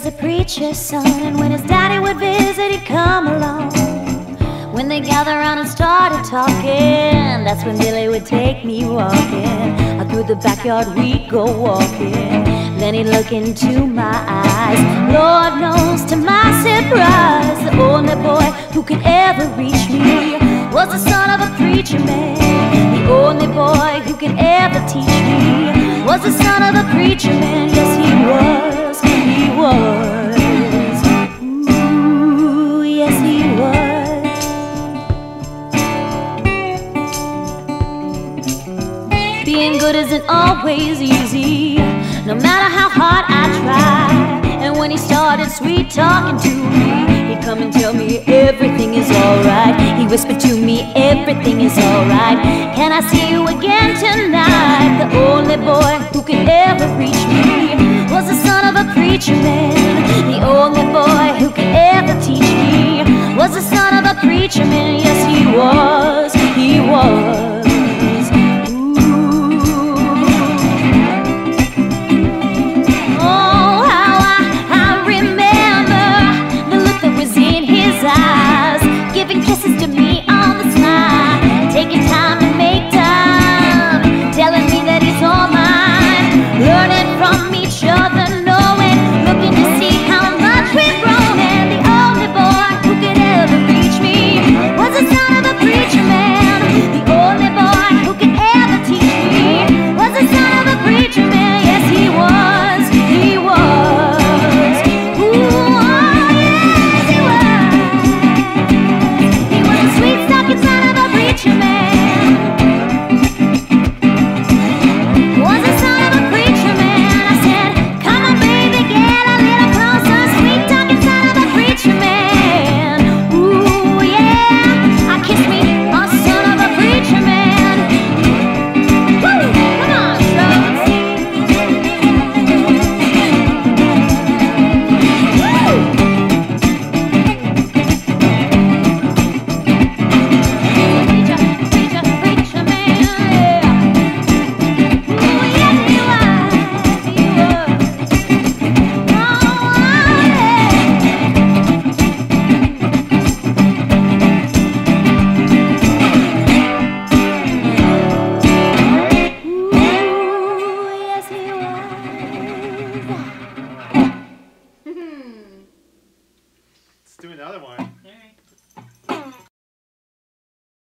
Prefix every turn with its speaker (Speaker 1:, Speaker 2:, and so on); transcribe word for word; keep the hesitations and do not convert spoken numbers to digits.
Speaker 1: a preacher's son, and when his daddy would visit, he'd come along. When they gather around and started talking, that's when Billy would take me walking. Out through the backyard we'd go walking. Then he'd look into my eyes. Lord knows, to my surprise, the only boy who could ever reach me was the son of a preacher man. The only boy who could ever teach me was the son of a preacher man. Yes, he was, he was. Ooh, yes, he was. Being good isn't always easy, no matter how hard I try. And when he started sweet talking to me, he'd come and tell me everything is alright. He whispered to me, everything is alright. Can I see you again tonight? The only boy who could ever reach me was the son of a preacher man. The only boy who could ever teach me was the son of a preacher man. Yes, he was, he was. Giving kisses to me on the smile, taking time to make time, telling me that he's all mine, learning from each other, knowing, looking to see how much we've grown. And the only boy who could ever reach me was the son of a preacher man. The only boy who could ever teach me was the son of a preacher man. Yes, he was, he was.
Speaker 2: Let's do another one.